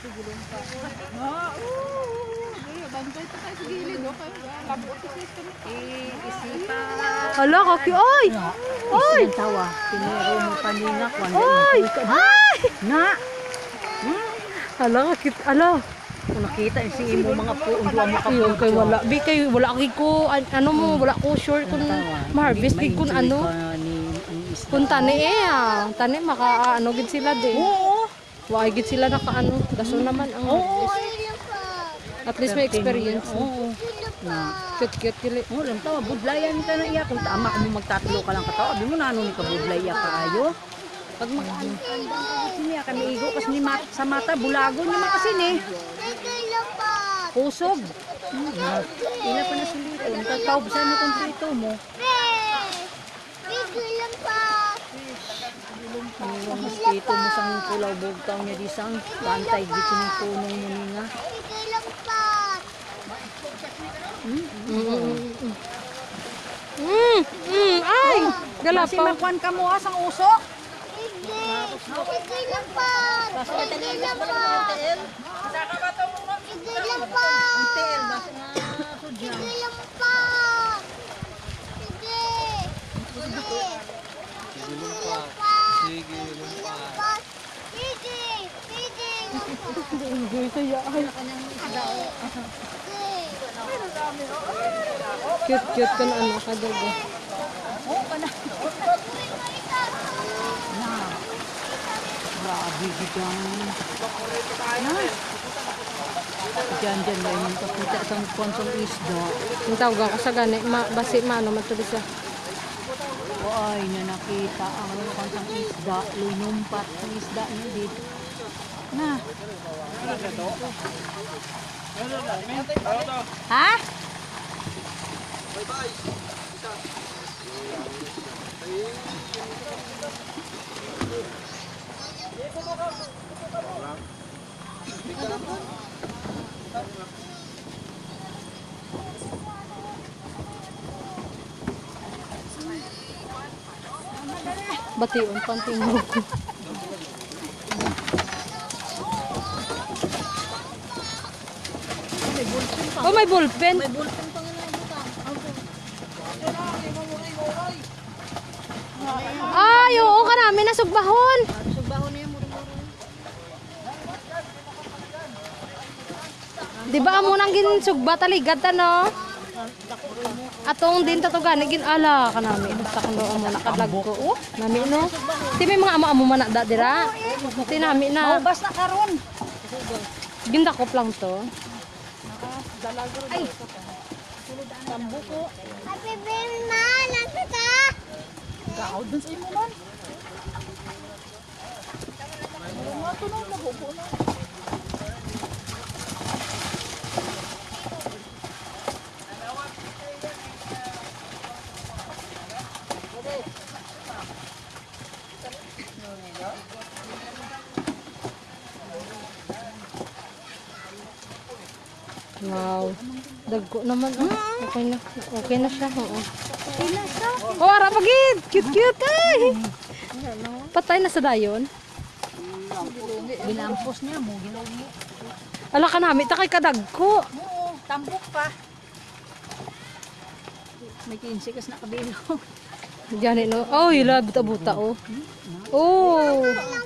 Bantay pa tayo sa gilid, okay? Labot sa system. Isipan. Hala, kaki. Ay! Ay! Ang tawa. Pinero mo paninga. Ay! Ay! Na! Hala, kaki. Hala. Kung nakita si imo mga puon duwa mo Ayun, kay wala. Bi, kay wala kay ko. Ano mo, wala ko sure kung ma-harvest. Di kung ano. Kung tani tani maka ano gid sila din. Oo. Wa gid sila naka ano. Daso naman ang at least may experience. Oo. Na. Cute kili. Oh, lang tawa budlayan ka na iya kung tama mo magtatlo ka lang katawa. Di mo na ano ni ka budlay ya kaayo. Pag mag-andang ka sini ka maigo kasi ni sa mata bulago ni kasi ni. Kusog. Ila pa na suliton. Kakaubsan mo kung prito mo. Ang mosquito mo sang pulaw bugtaw niya di sang bantay di kining punong mo nga. Ay! Kasi Galapaw. magkuhan ka mo sang usok. Cute ka na ano kagabi. Grabe bigyan. Diyan na yung kapita sang konsong isda. Yung tawag ako sa gani, basi maano matuloy siya. Ay, na nakita ang konsong isda. Lunumpat ang isda niya dito. Na. Ha? Bation pantingog ko. Oh, may ballpen. May bulpen pa nga na butang. Ay, oo ka namin nasugbahon. Subaho na yung murmuro. Di ba amo nang ginsugba taligad no? Atong din tatugani gin ala ka namin. Basta kuno amo nakadlag ko. Oh, nami no. Ti may mga amo-amo man da dira. Ti nami na. Maubas na karon. Gindakop lang to. Ay. Tambo ko. Happy birthday, ma! Nasa ka? Gaod dun sa imo man. Mga tunong na buko na. Wow. Dagko naman. Okay na. Okay na siya. Oo. Okay na siya. Oh, ara pagid. Cute ay. Patay na sa dayon. Ginampos niya mo, ginawin. Ala ka namin ta kay kadagko. Oo, tambok pa. May 15 kas na kabilo. Diyan no. Oh, ila buta-buta oh. Oh.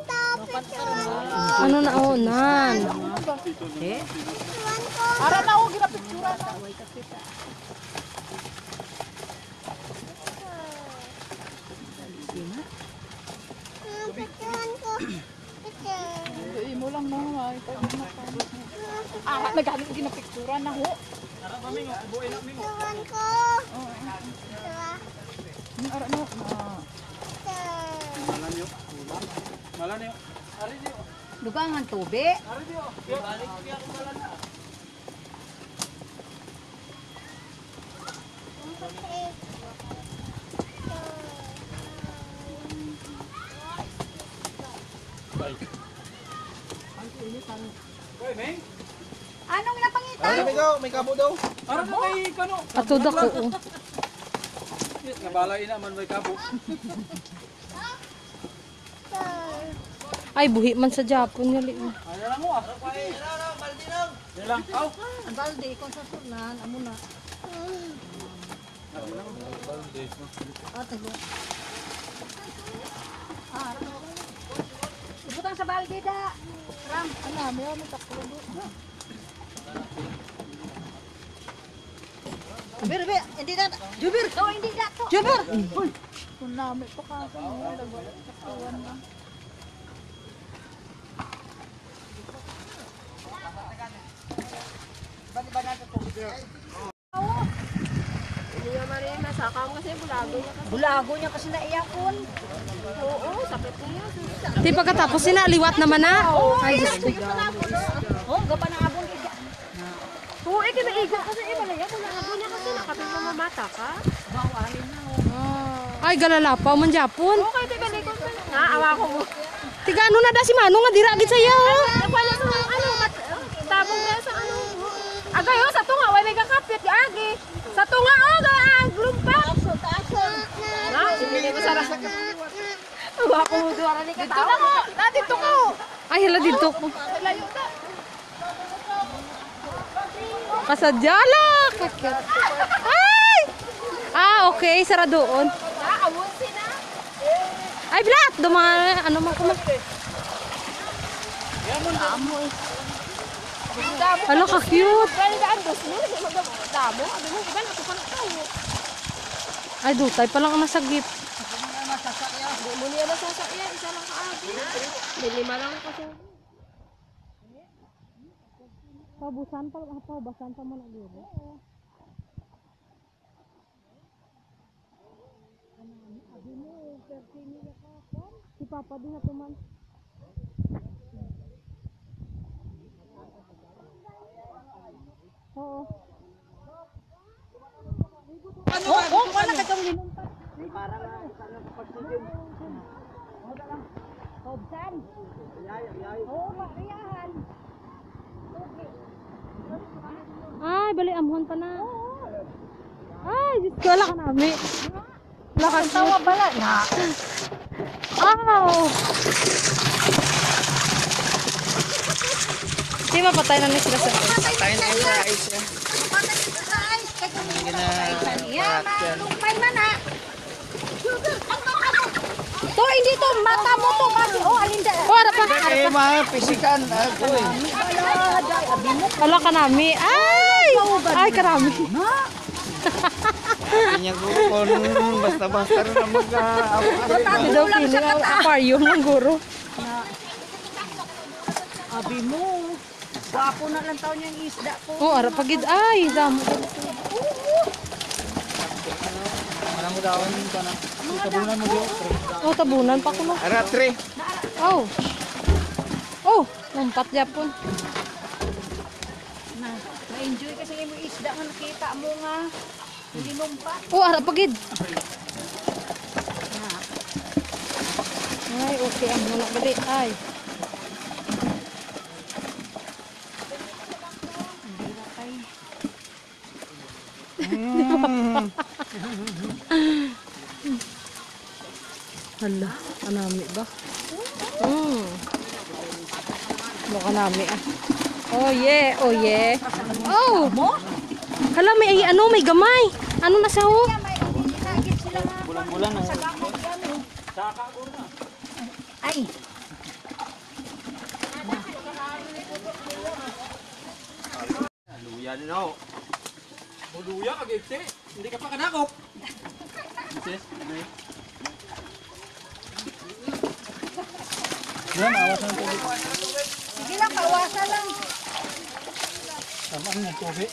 Ano na oh nan. Eh? Ara na ako ginapictura na. Imo lang na, ma. Naghanap ginapictura na ho. Tuwan ko. Ara na. Lugangan tobe. Anong napangita? May kamo daw. Ara na kay kano. Atuda ko oh. Nabalay na man may kabo. Ay, buhi man sa Japon yun. Ano lang mo ah. Yan lang. Aw. Ang balde, kung sa sunan, amo na. Ibutang sa balde da. Ram, ano, may taklo do. Jubir, hindi na. Jubir, oh, hindi na to. Jubir. Kung namin pa kasi mo. Taktuan na. Hindi nga Maria, masakam kasi Bulago niya kasi naiyakon. Oo, sakit niya. Di pagkatapos sinaliwat naman na. Ay, Diyos ko. Oh, gapa na abon ida. Oo, eh, kinaigo kasi malaya. Bulago niya kasi nakapin mamamata ka. Bawalin na. Ay, galalapaw man Japon. Okay, teka, liko ka. Naawa ko mo. Tiga ano na da si Manong nga diragit sa'yo. Wala sa tabong na sa ano. Agay, oh, sa tunga, wala may kakapit. Agi. Sa tunga, oh, ang glumpak. Na, hindi ko sarap. Awa ko mo doon. Dito na mo. Dito ko. Ay, hala dito ko. Layo na. Kasadyala. Ay! Ah, okay. Sara doon. Naawon sila. Ay, blat! Dumaan, ano man kuma. Hala, ka-cute. Kaya daan dos mo, hindi magdamo. Abi mo, iba na ito pa na tayo. Ay, dutay pa lang ang nasagip. Hindi mo niya nasasakyan, isa lang kaagi. Lima lang kasi. Pabusan pa, pabasan pa man aguro. Si Papa din na tuman. Oo. Wala ka tong linumpat. Hobsan. Oo, mariyahan. Ay, bali amhon pa na. Ay, Diyos ko, wala ka nami. Wala ka Tawa bala na. Ow! Di ba patay na sila sa Tayo na yung sa ice niya. Lumpay man ha. To, hindi to. Mata mo to. Kasi, oh, alinda. Oh, ara pa. Eh, mga pisikan. Ako eh. Wala ka nami. Ay! Ay, karami. Kanya ko kung basta-basta rin na mag-awak. Hindi daw feeling ang aquarium ng guro. Abi mo. Wapo na lang taon yung isda ko. Oh, ara pagid. Ay, damo. Ano mo daw yung ka na? Tabunan mo doon. Oh, tabunan pa ko na. Ara, 3. Oh. Oh, lumpat Japon. Na-enjoy kasi yung isda nga nakita mo nga. Hindi lumpat. Oh, ara pagid. Ay, okay ang muna bali. Ay. Hala, kanami ba? Mukha nami ah. Oh yeah, oh yeah. Oh! Hala, may ano, may gamay. Ano na sa ho? Bulan-bulan na. Ay. Luya din ako. Luya ka, Gipsi. Hindi ka pa kanakop. Sis, ano yun? Sige lang, kawasan lang. Tamaan ng tubig.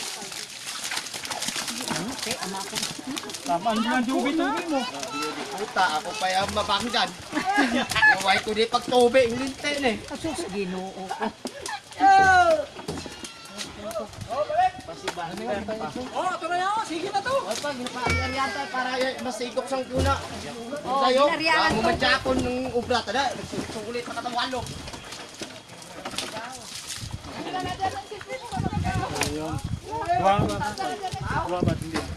Tamaan mo ang tubig mo. Puta, ako pa yung mabanggan. Naway ko di pagtubig, hindi eh. Asus, ginoo ko. Oh, ito na yan. Sige na to. Pag ginapaariyan tayo para masikop sang kuna. Tayo, ginariyan mo manjakon ng ubra tada, nagsusulit pa katang walo. Ayun. Buwan ba? Buwan ba? Hindi.